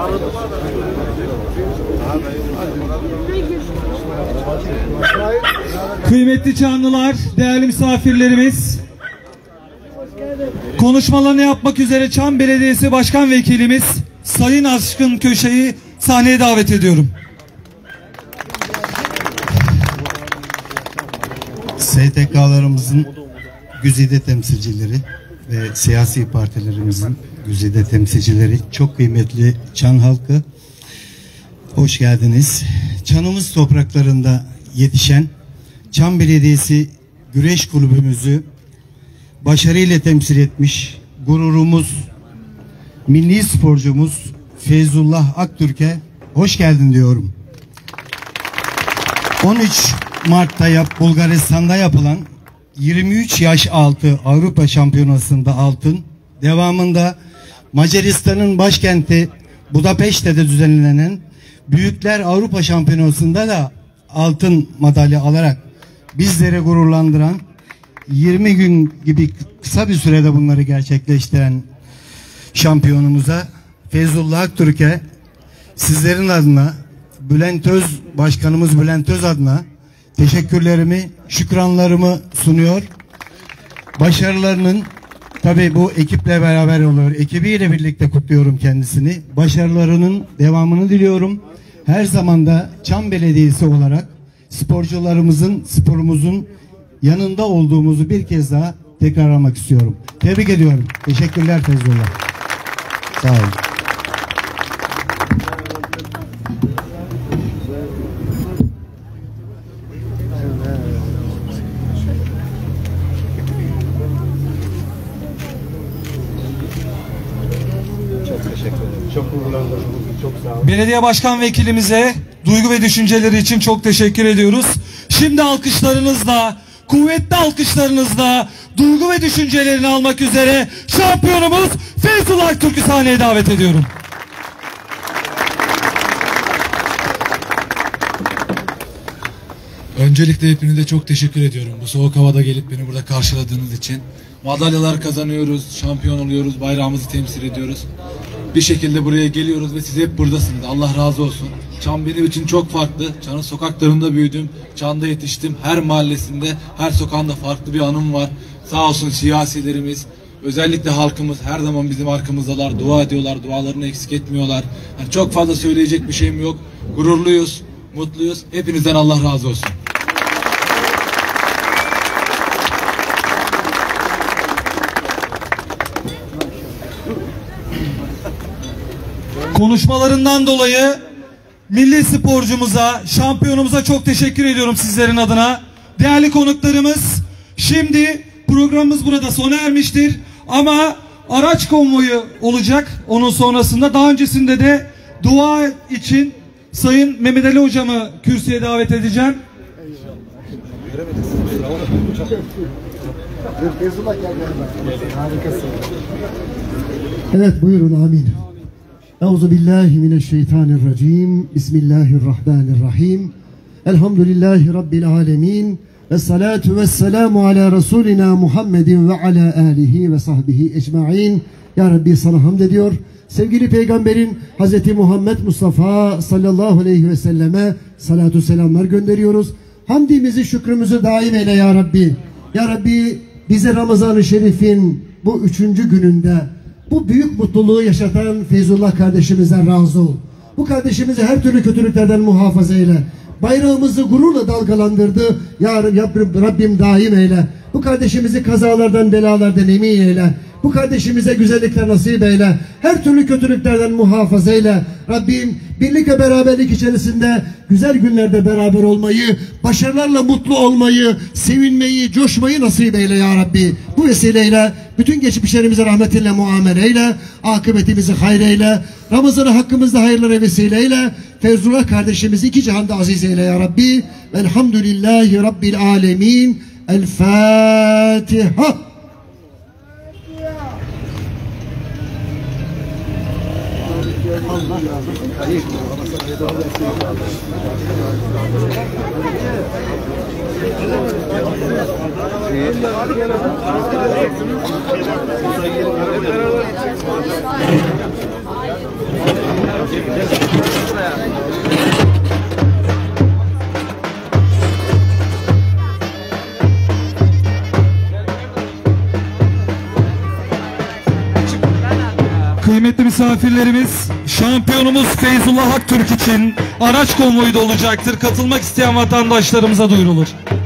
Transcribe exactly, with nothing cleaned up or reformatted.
Kıymetli Çanlılar, değerli misafirlerimiz, konuşmalarını yapmak üzere Çam Belediyesi Başkan Vekilimiz Sayın Aşkın Köşe'yi sahneye davet ediyorum. S T K'larımızın güzide temsilcileri ve siyasi partilerimizin güzide temsilcileri, çok kıymetli Çan halkı, hoş geldiniz. Çan'ımız topraklarında yetişen Çam Belediyesi Güreş Kulübümüzü başarıyla temsil etmiş gururumuz, milli sporcumuz Feyzullah Aktürk'e hoş geldin diyorum. on üç Mart'ta yap, Bulgaristan'da yapılan yirmi üç yaş altı Avrupa Şampiyonası'nda altın, devamında Macaristan'ın başkenti Budapeşte'de düzenlenen Büyükler Avrupa Şampiyonası'nda da altın madalya alarak bizleri gururlandıran, yirmi gün gibi kısa bir sürede bunları gerçekleştiren şampiyonumuza Feyzullah Aktürk'e sizlerin adına, Bülent Öz Başkanımız Bülent Öz adına teşekkürlerimi, şükranlarımı sunuyor. Başarılarının, tabii bu ekiple beraber oluyor, ekibiyle birlikte kutluyorum kendisini. Başarılarının devamını diliyorum. Her zaman da Çam Belediyesi olarak sporcularımızın, sporumuzun yanında olduğumuzu bir kez daha tekrarlamak istiyorum. Tebrik ediyorum. Teşekkürler Feyzullah. Sağ olun. Çok teşekkür ederim. Çok gururlandırdım. Çok sağ olun. Belediye Başkan Vekilimize duygu ve düşünceleri için çok teşekkür ediyoruz. Şimdi alkışlarınızla, kuvvetli alkışlarınızla duygu ve düşüncelerini almak üzere şampiyonumuz Feyzullah Aktürk'ü sahneye davet ediyorum. Öncelikle hepinize çok teşekkür ediyorum. Bu soğuk havada gelip beni burada karşıladığınız için. Madalyalar kazanıyoruz, şampiyon oluyoruz, bayrağımızı temsil ediyoruz. Bir şekilde buraya geliyoruz ve siz hep buradasınız. Allah razı olsun. Çam benim için çok farklı. Çan'ın sokaklarında büyüdüm. Çan'da yetiştim. Her mahallesinde, her sokağında farklı bir anım var. Sağ olsun siyasilerimiz, özellikle halkımız her zaman bizim arkamızdalar. Dua ediyorlar, dualarını eksik etmiyorlar. Yani çok fazla söyleyecek bir şeyim yok. Gururluyuz, mutluyuz. Hepinizden Allah razı olsun. Konuşmalarından dolayı milli sporcumuza, şampiyonumuza çok teşekkür ediyorum sizlerin adına. Değerli konuklarımız, şimdi programımız burada sona ermiştir. Ama araç konvoyu olacak onun sonrasında. Daha öncesinde de dua için Sayın Mehmet Ali Hocam'ı kürsüye davet edeceğim. Evet, buyurun, amin. Euzubillahimineşşeytanirracim. Bismillahirrahmanirrahim. Elhamdülillahi Rabbil alemin. Ve salatu ve selamu ala Resulina Muhammedin ve ala alihi ve sahbihi ecma'in. Ya Rabbi, sana hamd ediyor. Sevgili Peygamberin Hazreti Muhammed Mustafa sallallahu aleyhi ve selleme salatu selamlar gönderiyoruz. Hamdimizi, şükrümüzü daim eyle ya Rabbi. Ya Rabbi, bize Ramazan-ı Şerif'in bu üçüncü gününde bu büyük mutluluğu yaşatan Feyzullah kardeşimizden razı ol. Bu kardeşimizi her türlü kötülüklerden muhafaza eyle. Bayrağımızı gururla dalgalandırdı. Ya Rabbim, Rabbim daim eyle. Bu kardeşimizi kazalardan, belalardan emin eyle. Bu kardeşimize güzellikler nasip eyle. Her türlü kötülüklerden muhafaza eyle. Rabbim, birlik ve beraberlik içerisinde güzel günlerde beraber olmayı, başarılarla mutlu olmayı, sevinmeyi, coşmayı nasip eyle ya Rabbi. Bu vesileyle bütün geçmişlerimize rahmetinle muamele eyle. Akıbetimizi hayır eyle. Ramazan'ı hakkımızda hayırlara vesile eyle. Feyzullah kardeşimizi iki cihanda aziz eyle ya Rabbi. Velhamdülillahi Rabbil alemin. El Fatiha. Allah razı olsun. Hayır. misafirlerimiz, şampiyonumuz Feyzullah Aktürk için araç konvoyu da olacaktır. Katılmak isteyen vatandaşlarımıza duyurulur.